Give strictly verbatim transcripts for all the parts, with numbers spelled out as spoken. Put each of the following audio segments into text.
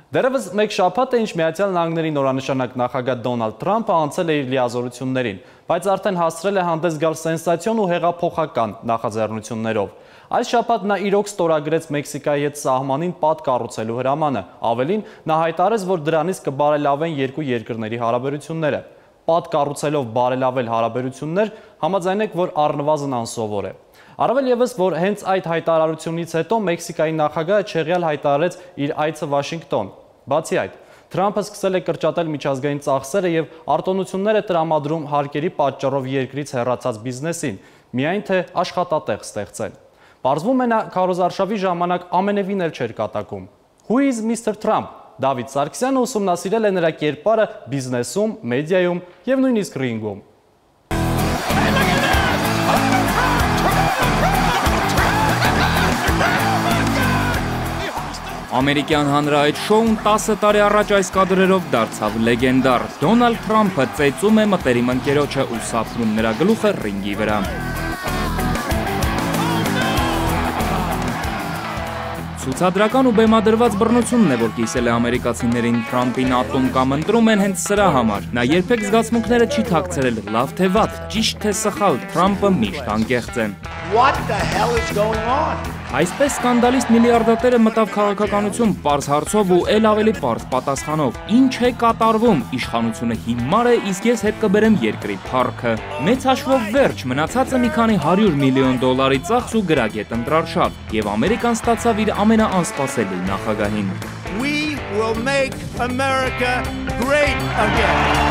Դեռևս մեկ շաբաթ է ինչ Միացյալ Նահանգների նորանշանակ նախագահ Դոնալդ Թրամփը անցել է իր լիազորություններին, բայց արդեն հասցրել է հանդես գալ սենսացիոն ու հեղափոխական նախաձեռնություններով։ Այս շաբաթ նա իրոք ստորագրեց Մեքսիկայի հետ սահմանին պատ կառուցելու հրամանը, ավելին նա հայտարարեց, որ դրանից կբարելավեն երկու երկրների հարաբերությունները։ Պատ կառուցելով բարելավել հարաբերություններ, համաձայնեք, որ առնվազն անսովոր է։ Առավել ևս, որ հենց այդ հայտարարությունից հետո Մեքսիկայի նախագահը չեղյալ հայտարարեց իր այցը Վաշինգտոն։ Բացի այդ, Թրամփը սկսել է կրճատել միջազգային ծախսերը եւ արտոնություններ է տրամադրում հարկերի պատճառով երկրից հեռացած բիզնեսին, միայն թե աշխատատեղ ստեղծեն։ Պարզվում է նա քարոզարշավի ժամանակ ամենևին էլ չէր կատակում։ Who is Mister Trump? Դավիթ Սարգսյանը ուսումնասիրել է նրա կերպարը բիզնեսում, մեդիայում եւ նույնիսկ ռինգում։ Ամերիկյան հանրահայտ շոուն տասը տարի առաջ այս կադրերով դարձավ լեգենդար։ Դոնալդ Թրամփը ծեծում է մտերիմ ընկերոջը ու սափրում նրա գլուխը ռինգի վրա։ Ցուցադրական ու բեմադրված բռնությունն է, որ կիսել է ամերիկացիներին Թրամփին ատում կամ ընտրում են հենց սրա համար։ Նա երբեք զգացմունքները չի թաքցրել, լավ թե վատ, ճիշտ թե սխալ, Թրամփը միշտ անկեղծ է։ What the hell is going on? Այսպես սկանդալիստ միլիարդատերը մտավ քաղաքականություն պարզ հարցով ու էլ ավելի պարզ պատասխանով։ Ինչ է կատարվում, իշխանությունը հիմար է, իսկ ես հետ կբերեմ երկրի փառքը։ Մեծ հաշվով վերջ, մնացածը մի քանի հարյուր միլիոն դոլարի ծախս ու գրագետ ընտրարշավ, եւ Ամերիկան ստացավ իր ամենաանսպասելի նախագահին։ We will make America great again.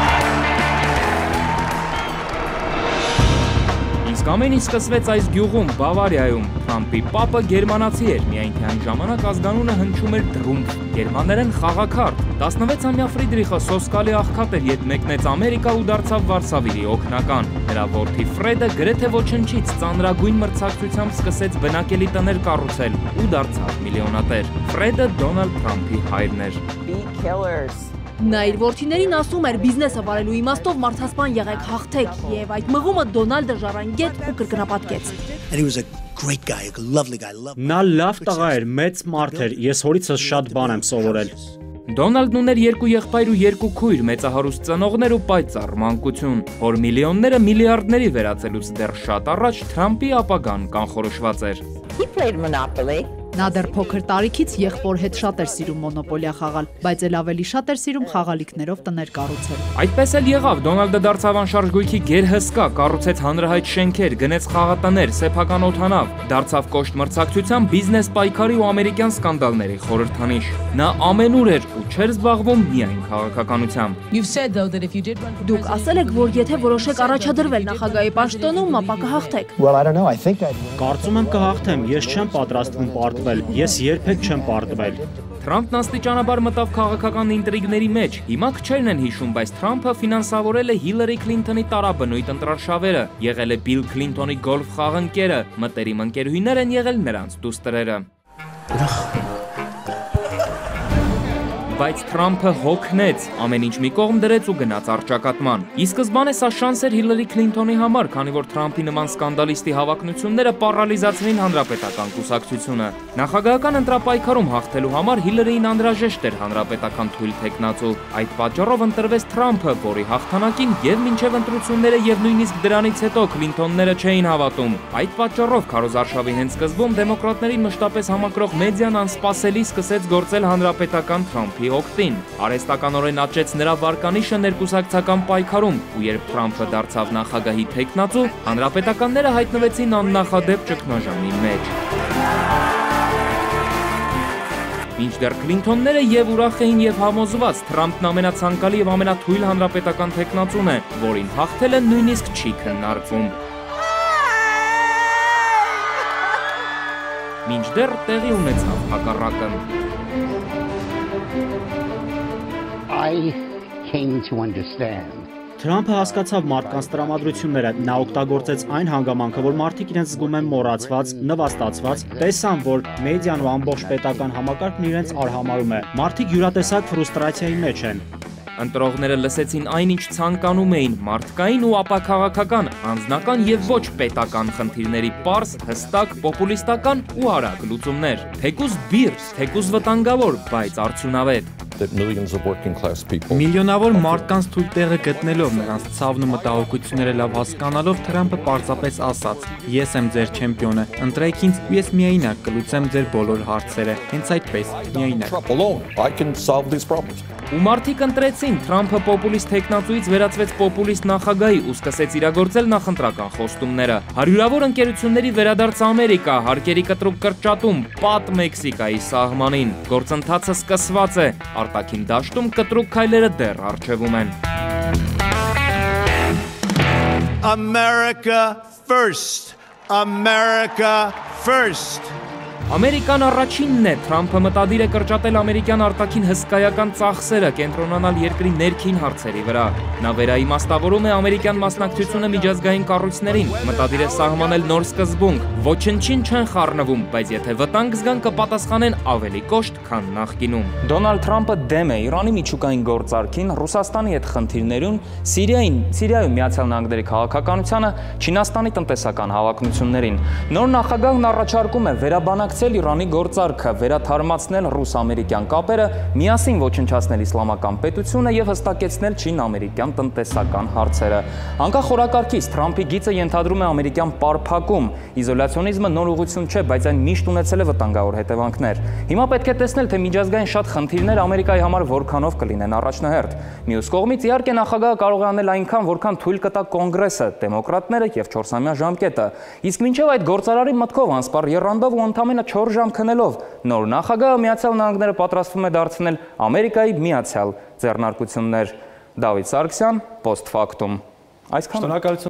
Իսկ ամեն ինչ սկսվեց այս գյուղում, Բավարիայում։ Թրամփի պապը գերմանացի էր, միայն թե այն ժամանակ ազգանունը հնչում էր Դրումփ, գերմաներեն խաղաքարտ։ տասնվեցամյա Ֆրիդրիխը սոսկալի աղքատ էր, երբ մեկնեց Ամերիկա ու դարձավ Վարշավիի օգնական։ Նրա որդի Ֆրեդը գրեթե ոչնչից ծանրագույն մրցակցությամբ սկսեց բնակելի տներ կառուցել ու դարձավ միլիոնատեր։ Ֆրեդը Դոնալդ Թրամփի հայրն էր։ Նա իր որդիներին ասում էր բիզնեսը վարելու իմաստով մարդասպան եղեք, հաղթեք, եւ այդ մղումը Դոնալդը ժառանգեց ու կրկնապատկեց։ Նա լավ տղա էր, մեծ մարդ էր, ես հորիցս շատ բան եմ սովորել։ Դոնալդն ուներ երկու եղբայր ու երկու քույր, մեծահարուստ ծնողներ ու պայծառ մանկություն։ Հոր միլիոնները միլիարդների վերածելուց դեռ շատ առաջ Թրամփի ապագան կանխորոշված էր։ Նա դեռ փոքր տարիքից եղբոր հետ շատ էր սիրում մոնոպոլիա խաղալ, բայց էլ ավելի շատ էր սիրում խաղալիքներով տներ կառուցել։ Այդպես էլ եղավ, Դոնալդը դարձավ անշարժ գույքի գերհսկա, կառուցեց հանրահայտ շենքեր, գնեց խաղատներ, սեփական օդանավ, դարձավ կոշտ մրցակցության, բիզնես պայքարի ու ամերիկյան սկանդալների խորհրդանիշ։ Նա ամենուր էր ու չէր զբաղվում միայն քաղաքականությամբ։ Դուք ասել եք, որ եթե որոշեք առաջադրվել նախագահի պաշտոնում, ապա կհաղթեք։ Կարծում եմ կհաղթեմ, ես չեմ պատրաստվում պարտվել, ես երբեք չեմ պարտվել։ Թրամփն աստիճանաբար մտավ քաղաքական ինտրիգների մեջ։ Հիմա քչերն են հիշում, բայց Թրամփը ֆինանսավորել է Հիլարի Քլինթոնի տարաբնույթ ընտրարշավերը, եղել է Բիլ Քլինթոնի գոլֆ խաղընկերը, մտերիմ ընկերուհիներ են եղել նրանց դուստրերը։ Բայց Թրամփը հոգնեց, ամեն ինչ մի կողմ դրեց ու գնաց առճակատման։ Ի սկզբանե սա շանս էր Հիլարի Քլինթոնի համար, քանի որ Թրամփի նման սկանդալիստի հավակնությունները պարալիզացրին հանրապետական կուսակցությունը։ Նախագահական ընտրապայքարում հաղթելու համար Հիլարիին անհրաժեշտ էր հանրապետական թույլ թեկնածու։ Այդ պատճառով ընտրվեց Թրամփը, որի հաղթանակին եւ մինչեւ ընտրությունները եւ նույնիսկ դրանից հետո Քլինթոնները չէին հավատում։ Այդ պատճառով քարոզարշավի հենց սկզբում դեմոկրատներին մշտապես համակրող մեդիան անսպասելի սկսեց գործել հանրապետական Թրամփի օգտին։ Արհեստականորեն աճեց նրա վարկանիշը ներկուսակցական պայքարում, ու երբ Թրամփը դարձավ նախագահի թեկնածու, հանրապետականները հայտնվեցին աննախադեպ ճգնաժամի մեջ։ Մինչդեռ Քլինթոնները եւ ուրախ էին եւ համոզված, Թրամփն ամենացանկալի եւ ամենաթույլ հանրապետական թեկնածուն է, որին հաղթելը նույնիսկ չի քննարկվում։ Մինչդեռ տեղի ունեցավ հակառակը։ I came to understand. Թրամփը հասկացավ մարդկանց տրամադրությունները, նա օգտագործեց այն հանգամանքը, որ մարդիկ իրենց զգում են մոռացված, նվաստացված, տեսան, որ մեդիան ու ամբողջ պետական համակարգն իրենց արհամարում է։ Մարդիկ յուրատեսակ ֆրուստրացիայի մեջ են։ Ընտրողները լսեցին այնինչ ցանկանում էին՝ մարդկային ու ապաքաղաքական, անձնական եւ ոչ պետական խնդիրների պարզ, հստակ, պոպուլիստական ու արագ լուծումներ։ Թեկուզ բիրտ, թեկուզ վտանգավոր, բայց արդյունավետ։ that millions of working class people Միլիոնավոր մարդկանց թույլ տեղը գտնելով, նրանց ցավն ու մտահոգությունները լավ հասկանալով, Թրամփը պարզապես ասաց. Ես եմ ձեր չեմպիոնը, ընտրեք ինձ ու ես միայնակ կլուծեմ ձեր բոլոր հարցերը։ Հենց այդպես, միայնակ։ Trump alone, I can solve these problems. Ու մարդիկ ընտրեցին, Թրամփը պոպուլիստ տեխնացուից վերածվեց պոպուլիստ նախագահի ու սկսեց իրագործել նախընտրական խոստումները։ Հարյուրավոր ընկերությունների վերադարձ Ամերիկա, հարկերի կտրուկ կրճատում, պատ Մեքսիկայի սահմանին։ Գործընթացը սկսված է, արտաքին դաշտում կտրուկ քայլերը դեռ առջևում են։ America first. America first. Ամերիկան առաջինն է, Թրամփը մտադիր է կրճատել ամերիկյան արտաքին հսկայական ծախսերը, կենտրոնանալ երկրի ներքին հարցերի վրա։ Նա վերաիմաստավորում է ամերիկյան մասնակցությունը միջազգային կառույցներին, մտադիր է սահմանել նոր սկզբունք, ոչնչին չեն խառնվում, բայց եթե վտանգ զգան կպատասխանեն ավելի կոշտ, քան նախկինում։ Դոնալդ Թրամփը դեմ է Իրանի միջուկային գործարքին, Ռուսաստանի հետ խնդիրներուն, Սիրիային, Սիրիայում Միացյալ Նահանգների քաղաքականությանը, Չինաստանի տնտեսական հավակնություններին։ Նոր նախագահն առաջարկում է վերաբանակցել Իրանի գործարքը, վերաթարմացնել ռուս-ամերիկյան կապերը, միասին ոչնչացնել իսլամական պետությունը եւ հստակեցնել չին-ամերիկյան տնտեսական հարցերը։ Անկախ օրակարգից Թրամփի գիծը ենթադրում է ամերիկյան պարփակում, իզոլացիոնիզմը նոր ուղղություն չէ, բայց այն միշտ ունեցել է վտանգավոր հետևանքներ։ Հիմա պետք է տեսնել, թե միջազգային շատ խնդիրներ Ամերիկայի համար որքանով կլինեն առաջնահերթ։ Մյուս կողմից, իհարկե, նախագահը կարող է անել այնքան, որքան թույլ կտա կոնգրեսը, դեմոկրատները եւ չորսամյա ժամկետը։ Իսկ մինչեւ այդ գործարարի մտքով անսպառ եռանդով ու ընդամենը չորս ժամ քնելով, նոր նախագահը Միացյալ Նահանգները պատրաստվում է դարձնել Ամերիկայի միացյալ ձեռնարկություններ։ Դավիթ Սարգսյան, Post Factum։ Այսքան։ Շնորհակալություն։